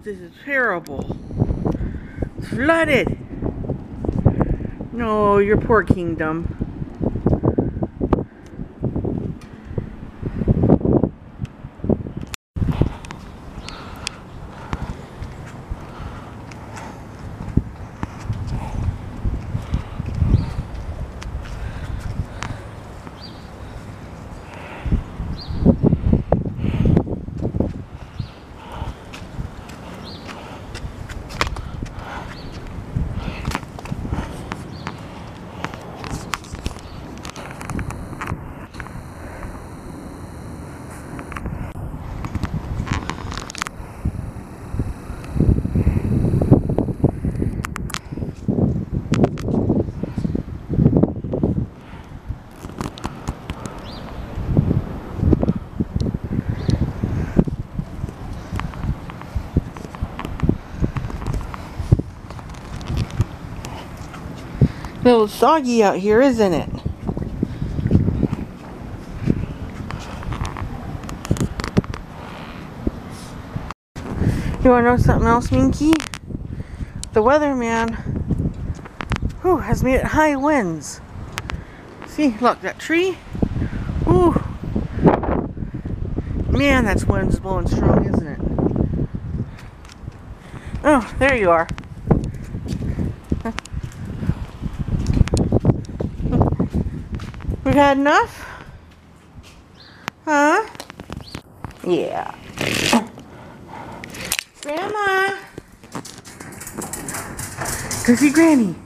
This is terrible. It's flooded. No, your poor kingdom. A little soggy out here, isn't it? You wanna know something else, Minky? The weatherman has made it high winds. See, look, that tree. Ooh. Man, that's winds blowing strong, isn't it? Oh, there you are. We've had enough? Huh? Yeah. Grandma! Go see Granny.